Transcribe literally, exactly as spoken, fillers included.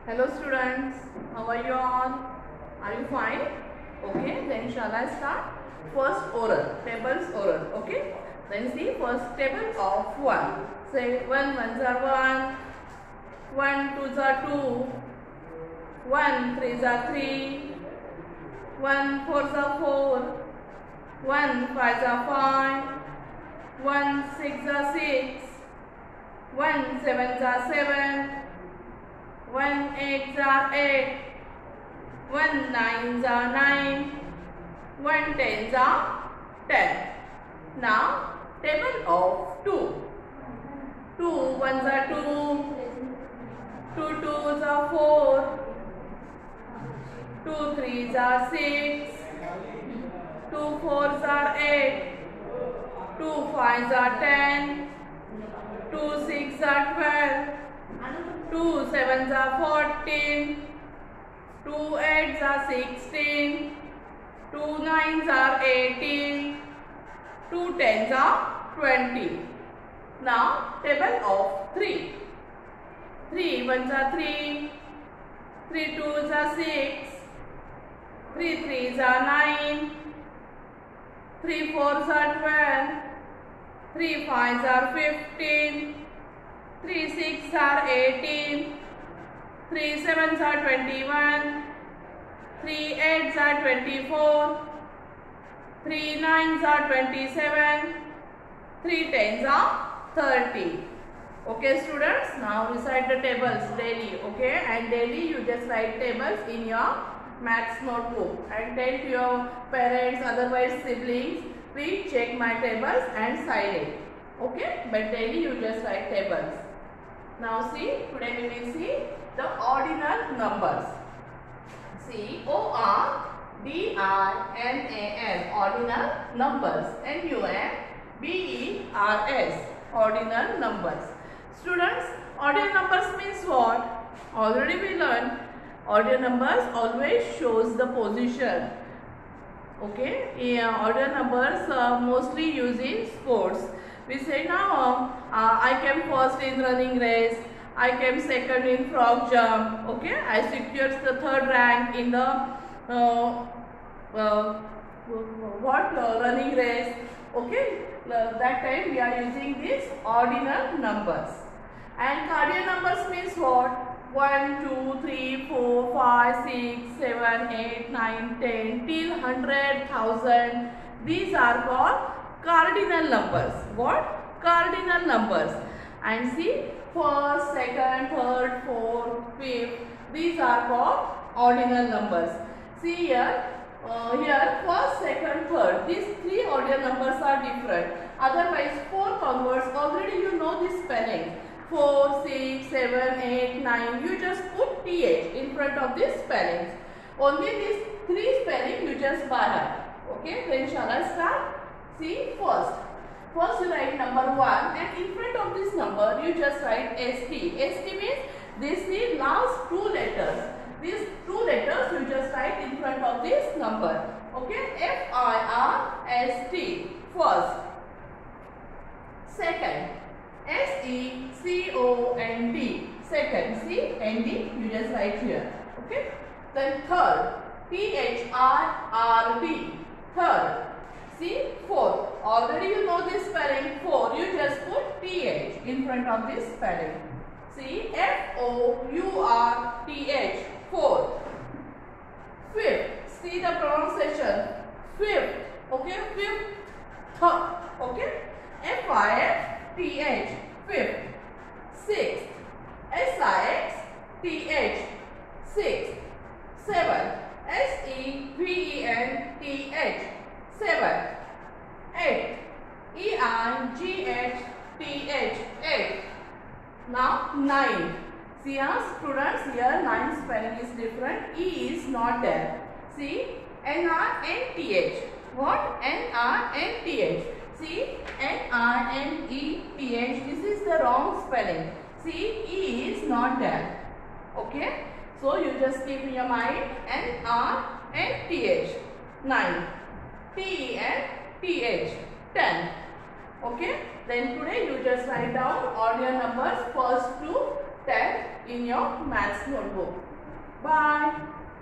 Hello students, how are you all? Are you fine? Okay, then shall I start? First oral, tables oral, okay? Then see first table of one. Say one ones are one, one twos are two, one threes are three, one fours are four, one fives are five, one six are six, one sevens are seven, one eights are eight, one nines are nine, one tens are ten. Now table of two. Two ones are two, two twos are four, two threes are six, two fours are eight, two fives are ten, two six are twelve, two sevens are fourteen, two eights are sixteen, two nines are eighteen, two tens are twenty. Now table of three. Three ones are three, three twos are six, three threes are nine, three fours are twelve, three fives are fifteen, three six are eighteen, three sevens are twenty-one, three eights are twenty-four, three nines are twenty-seven, three tens are thirty. Okay students, now recite the tables daily, okay, and daily you just write tables in your maths notebook and tell to your parents, otherwise siblings, please check my tables and sign it, okay, but daily you just write tables. Now see, today we will see the ordinal numbers. See, O R D I N A L, ordinal numbers. N U M B E R S, ordinal numbers. Students, ordinal numbers means what? Already we learned, ordinal numbers always shows the position. Okay, yeah, ordinal numbers uh, mostly used in sports. We say now, uh, I came first in running race, I came second in frog jump, okay, I secured the third rank in the uh, uh, what uh, running race, okay, uh, that time we are using these ordinal numbers. And cardinal numbers means what? one, two, three, four, five, six, seven, eight, nine, ten, till one hundred, one thousand. These are called cardinal numbers. What? Cardinal numbers. And see, first, second, third, fourth, fifth. These are called ordinal numbers. See here, uh, here first, second, third. These three ordinal numbers are different. Otherwise, fourth onwards, already you know this spelling. four, six, seven, eight, nine. You just put T H in front of these spellings. Only these three spelling you just by heart. Okay, then shall I start? See, first. First you write number one and in front of this number you just write S T. S T means this is last two letters. These two letters you just write in front of this number. Okay, F I R S T. First. Second. S E C O N D. Second. C N D you just write here. Okay. Then third. T H I R D. Third. See, fourth. Already you know this spelling. Four. You just put T H in front of this spelling. See, F O U R T H. Fourth. Fifth. See the pronunciation. Fifth. Okay. Fifth. Third. Okay. F I F T H. Fifth. Sixth. S I X T H. Sixth. Seventh. S E V E N T H. Seven. Eight. E I G H T H. Eight. Now nine. See here students, here nine spelling is different. E is not there. See, N I N T H. What? N I N T H. See, N I N E T H. This is the wrong spelling. See, E is not there. Okay. So you just keep in your mind N I N T H. nine. T E N T H. ten. Okay. Then today you just write down all your numbers first to ten in your maths notebook. Bye.